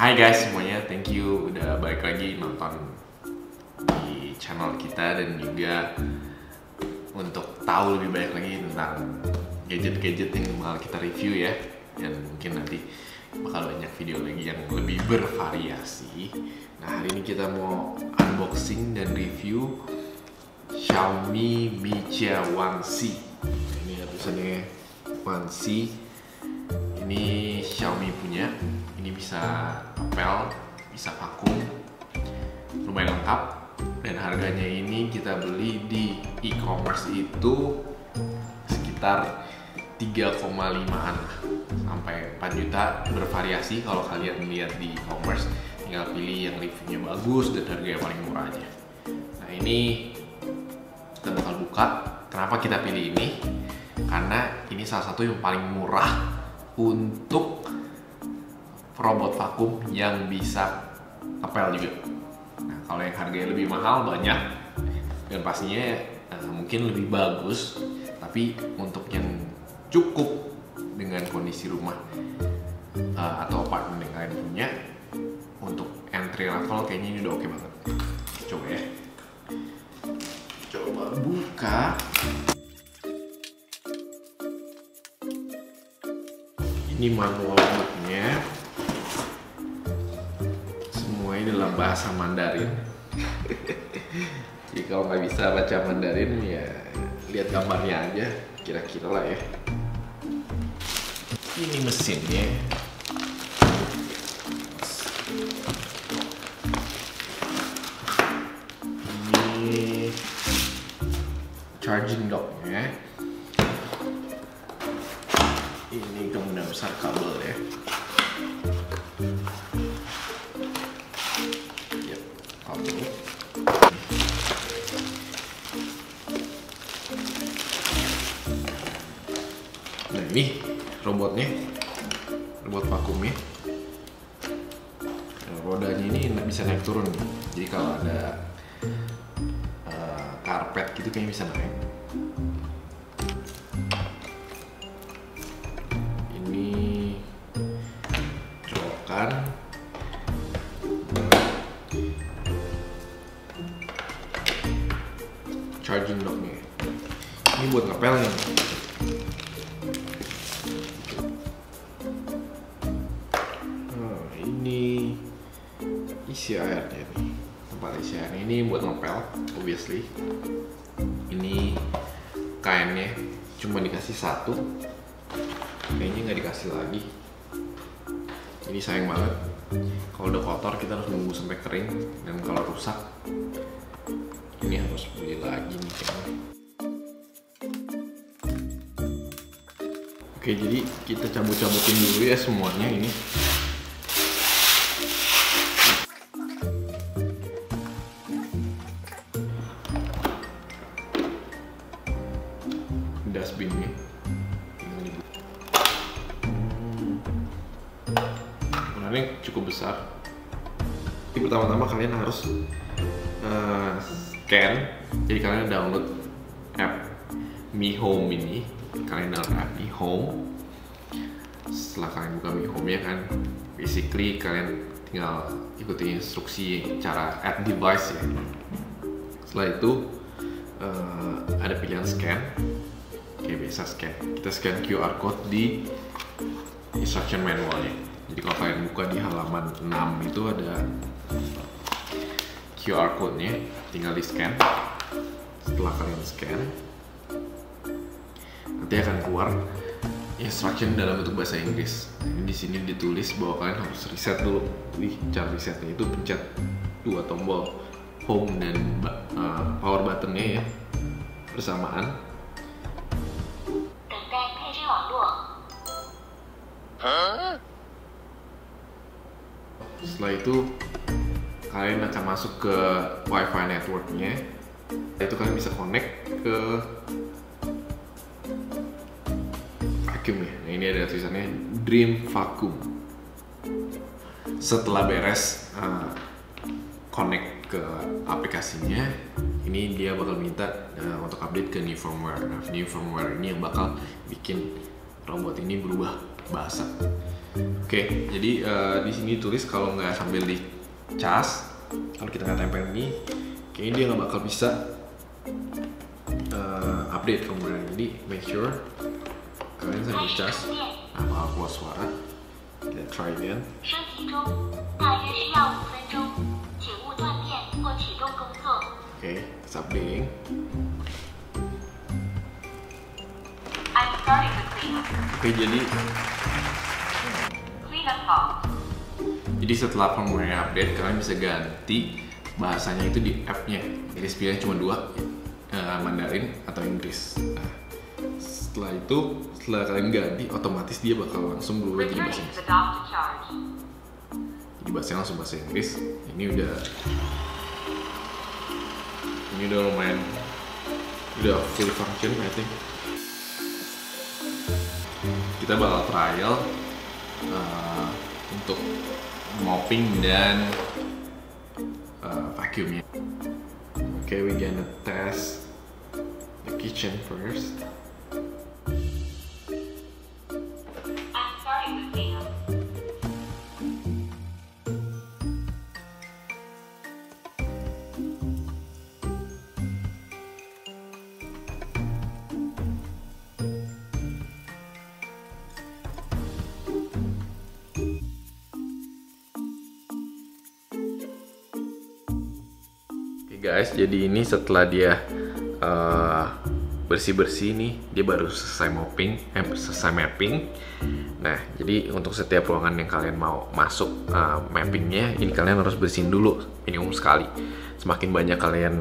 Hai guys semuanya, thank you udah balik lagi nonton di channel kita dan juga untuk tahu lebih banyak lagi tentang gadget-gadget yang bakal kita review ya. Dan mungkin nanti bakal banyak video lagi yang lebih bervariasi. Nah hari ini kita mau unboxing dan review Xiaomi Mi Jia 1C. Ini tulisannya 1C. Ini Xiaomi punya. Ini bisa apel, bisa vakum, lumayan lengkap. Dan harganya ini kita beli di e-commerce itu sekitar 3,5an sampai 4 juta, bervariasi. Kalau kalian lihat di e-commerce tinggal pilih yang reviewnya bagus dan harganya paling murah aja. Nah ini kita bakal buka. Kenapa kita pilih ini? Karena ini salah satu yang paling murah untuk robot vakum yang bisa apel juga. Nah, kalau yang harganya lebih mahal banyak dan pastinya mungkin lebih bagus, tapi untuk yang cukup dengan kondisi rumah atau apartemen yang kalian punya, untuk entry level kayaknya ini udah oke banget. Coba ya, coba buka. Ini manualnya. Ini dalam bahasa Mandarin. Jadi kalau nggak bisa baca Mandarin ya lihat gambarnya aja, kira-kira lah ya. Ini mesinnya. Ini charging docknya. Ini kemungkinan besar kabel ya. Nah ini robotnya, robot vakumnya. Nah, rodanya ini bisa naik turun, jadi kalau ada karpet gitu kayaknya bisa naik. Ini colokan. Charging docknya. Ini buat ngepelnya. Ini isi airnya nih, tempat isi airnya. Ini buat ngepel, obviously. Ini kainnya cuma dikasih satu, kayaknya nggak dikasih lagi. Ini sayang banget. Kalau udah kotor kita harus nunggu sampai kering, dan kalau rusak ini harus beli lagi nih kayaknya. Oke, jadi kita cabut-cabutin dulu ya semuanya ini. Dustbinnya ukurannya cukup besar. Jadi pertama-tama kalian harus scan. Jadi kalian download app Mi Home ini. Kalian download app Mi Home. Setelah kalian buka Mi Home ya kan, basically kalian tinggal ikuti instruksi cara add device ya. Setelah itu ada pilihan scan. Oke, biasa scan. Kita scan QR code di instruction manualnya. Jadi kalau kalian buka di halaman 6 itu ada QR code-nya, tinggal di scan. Setelah kalian scan, nanti akan keluar instruction dalam bentuk bahasa Inggris. Ini di sini ditulis bahwa kalian harus reset dulu. Jadi cara resetnya itu pencet 2 tombol home dan power button-nya ya bersamaan. Setelah itu kalian akan masuk ke WiFi networknya. Itu kalian bisa connect ke vacuum ya. Nah, ini ada tulisannya Dream Vacuum. Setelah beres connect ke aplikasinya, ini dia bakal minta untuk update ke new firmware. Nah, new firmware ini yang bakal bikin robot ini berubah bahasa. Oke, jadi di sini tulis kalau nggak sambil dicas, kalau kita nggak tempel ini, kayaknya dia nggak bakal bisa update kemudian. Jadi make sure kalian sambil dicas. Nah, bakal keluar suara. Kita try again. 升级中，大约需要5分钟，请勿断电或启动工作。 Oke, it's updating. I'm starting the cleanup. Oke, jadi Cleanup off. Jadi setelah firmware update, kalian bisa ganti bahasanya itu di app-nya. Jadi pilihannya cuma 2, Mandarin atau Inggris. Nah, setelah itu, setelah kalian ganti, otomatis dia bakal langsung berubah jadi bahasa Returning Inggris. to the dock to charge. Jadi bahasanya langsung bahasa Inggris. Ini udah lumayan, udah fully function, I think. Kita bakal trial untuk mopping dan vacuumnya. Okay, we gonna test the kitchen first. I'm starting the cleanup. Oke guys, jadi ini setelah dia bersih-bersih nih, dia baru selesai selesai mapping. Nah, jadi untuk setiap ruangan yang kalian mau masuk mappingnya, ini kalian harus bersihin dulu minimum sekali. Semakin banyak kalian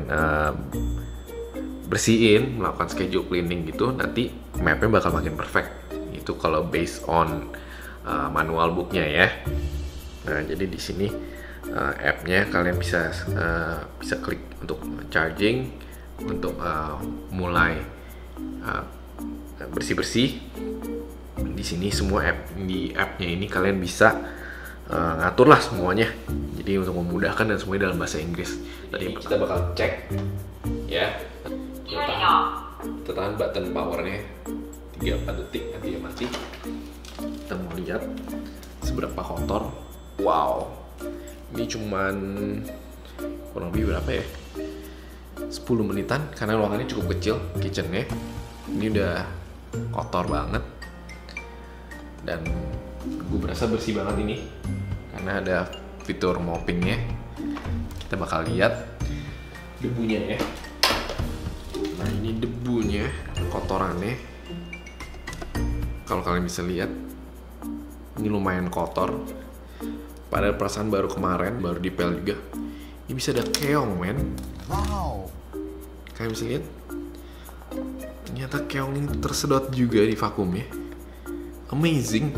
bersihin, melakukan schedule cleaning gitu, nanti mapnya bakal makin perfect. Itu kalau based on manual booknya ya. Nah, jadi di sini app-nya kalian bisa klik untuk charging, untuk mulai bersih-bersih. Di sini semua di app-nya ini kalian bisa ngatur lah semuanya. Jadi untuk memudahkan dan semuanya dalam bahasa Inggris. Tadi kita bakal cek ya. Kita tahan button powernya 3-4 detik, nanti dia mati. Kita mau lihat seberapa kotor. Wow, ini cuman kurang lebih berapa ya, 10 menitan karena ruangannya cukup kecil, kitchennya. Ini udah kotor banget dan gue berasa bersih banget ini karena ada fitur moppingnya. Kita bakal lihat debunya ya. Nah, ini debunya, kotorannya. Kalau kalian bisa lihat, ini lumayan kotor. Padahal perasaan baru kemarin, baru dipel juga. Ini bisa ada keong, men. Wow. Kalian bisa lihat? Ternyata keong ini tersedot juga di vakumnya. Amazing.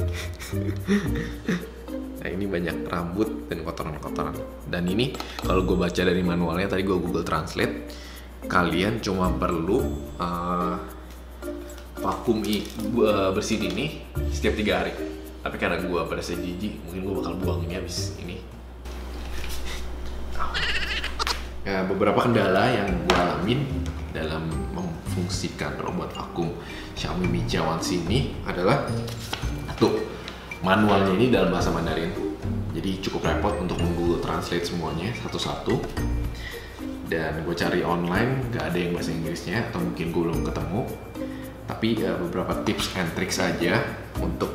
Nah, ini banyak rambut dan kotoran-kotoran. Dan ini kalau gue baca dari manualnya, tadi gue Google Translate, kalian cuma perlu vakum bersihin ini setiap 3 hari. Tapi karena gue pada saya jijik, mungkin gue bakal buang ini habis ini. Ya, beberapa kendala yang gue alamin dalam memfungsikan robot vakum Xiaomi Micha Once ini adalah satu, manualnya ini dalam bahasa Mandarin. Jadi cukup repot untuk Google Translate semuanya satu-satu. Dan gue cari online, gak ada yang bahasa Inggrisnya, atau mungkin gue belum ketemu. Tapi beberapa tips and tricks aja untuk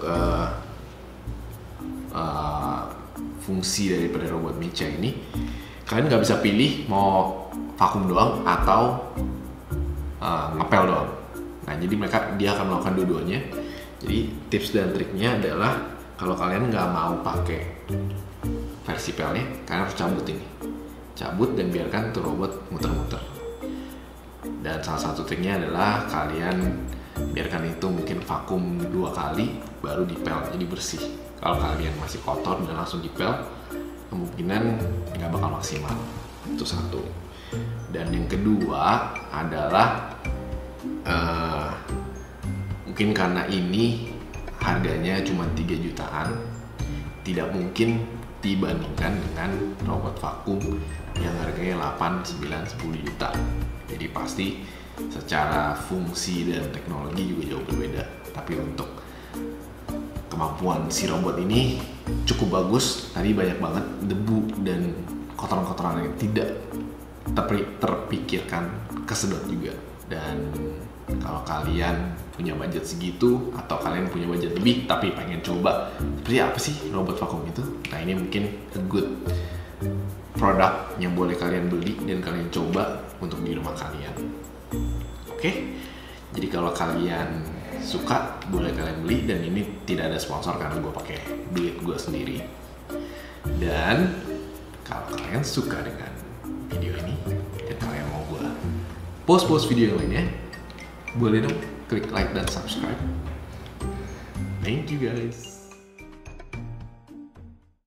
fungsi daripada robot Micha ini. Kalian nggak bisa pilih mau vakum doang atau ngepel doang. Nah, jadi dia akan melakukan dua-duanya. Jadi tips dan triknya adalah kalau kalian nggak mau pakai versi pelnya, kalian harus cabut ini, cabut dan biarkan tuh robot muter-muter. Dan salah satu triknya adalah kalian biarkan itu mungkin vakum 2 kali baru dipel, jadi bersih. Kalau kalian masih kotor dan langsung dipel, kemungkinan nggak bakal maksimal. Itu satu. Dan yang kedua adalah mungkin karena ini harganya cuma 3 jutaan, tidak mungkin dibandingkan dengan robot vakum yang harganya 8, 9, 10 juta. Jadi pasti secara fungsi dan teknologi juga jauh berbeda. Tapi untuk kemampuan si robot ini cukup bagus. Tadi banyak banget debu dan kotoran-kotoran yang tidak terpikirkan kesedot juga. Dan kalau kalian punya budget segitu atau kalian punya budget lebih tapi pengen coba seperti apa sih robot vakum itu, nah ini mungkin a good produk yang boleh kalian beli dan kalian coba untuk di rumah kalian. Oke, jadi kalau kalian suka boleh kalian beli, dan ini tidak ada sponsor karena gue pakai duit gue sendiri. Dan kalau kalian suka dengan video ini dan kalian mau gue post video yang lainnya, boleh dong klik like dan subscribe. Thank you guys.